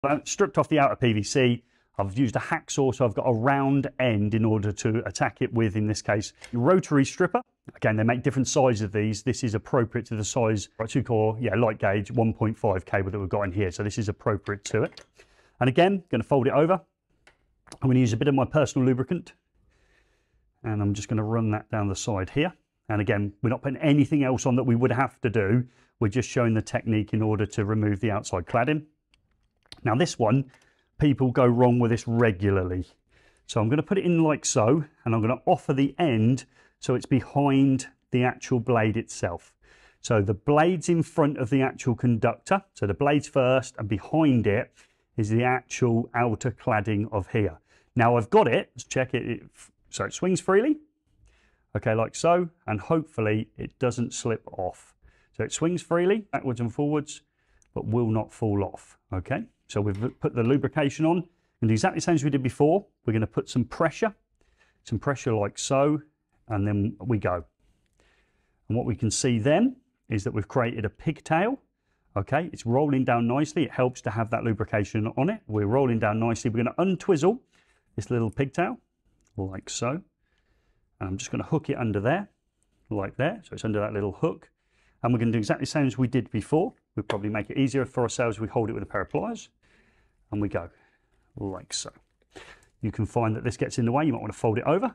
I've stripped off the outer PVC. I've used a hacksaw, so I've got a round end in order to attack it with, in this case, a rotary stripper. Again, they make different sizes of these. This is appropriate to the size, 2-core, light gauge, 1.5 cable that we've got in here. So this is appropriate to it. And again, going to fold it over. I'm going to use a bit of my personal lubricant. And I'm just going to run that down the side here. And again, we're not putting anything else on that we would have to do. We're just showing the technique in order to remove the outside cladding. Now this one, people go wrong with this regularly. So I'm going to put it in like so, and I'm going to offer the end so it's behind the actual blade itself. So the blade's in front of the actual conductor. So the blade's first, and behind it is the actual outer cladding of here. Now I've got it, let's check it, so it swings freely. Okay, like so, and hopefully it doesn't slip off. So it swings freely, backwards and forwards, but will not fall off, okay? So we've put the lubrication on, and do exactly the same as we did before. We're going to put some pressure like so, and then we go. And what we can see then is that we've created a pigtail, okay? It's rolling down nicely. It helps to have that lubrication on it. We're rolling down nicely. We're going to untwizzle this little pigtail, like so. And I'm just going to hook it under there, like there. So it's under that little hook. And we're going to do exactly the same as we did before. We'll probably make it easier for ourselves if we hold it with a pair of pliers. And we go, like so. You can find that this gets in the way. You might want to fold it over.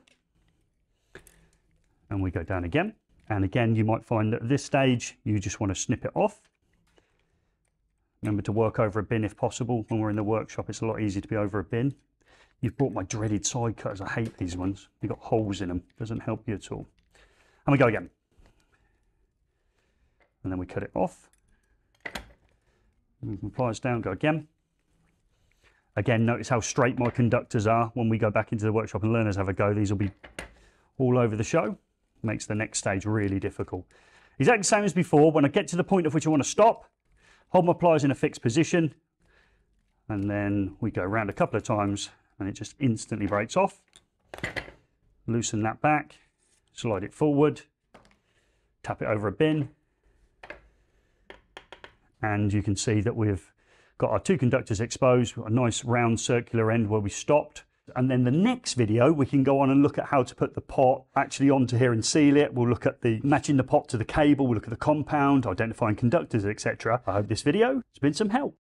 And we go down again. And again, you might find that at this stage, you just want to snip it off. Remember to work over a bin if possible. When we're in the workshop, it's a lot easier to be over a bin. You've brought my dreaded side cutters. I hate these ones. They've got holes in them. Doesn't help you at all. And we go again. And then we cut it off. Move the pliers down, go again. Again, notice how straight my conductors are. When we go back into the workshop and learners have a go, these will be all over the show. Makes the next stage really difficult. Exactly the same as before. When I get to the point of which I want to stop, hold my pliers in a fixed position, and then we go around a couple of times, and it just instantly breaks off. Loosen that back, slide it forward, tap it over a bin, and you can see that we've got our two conductors exposed, a nice round circular end where we stopped. And then the next video, we can go on and look at how to put the pot actually onto here and seal it. We'll look at the matching the pot to the cable, we'll look at the compound, identifying conductors, etc. I hope this video has been some help.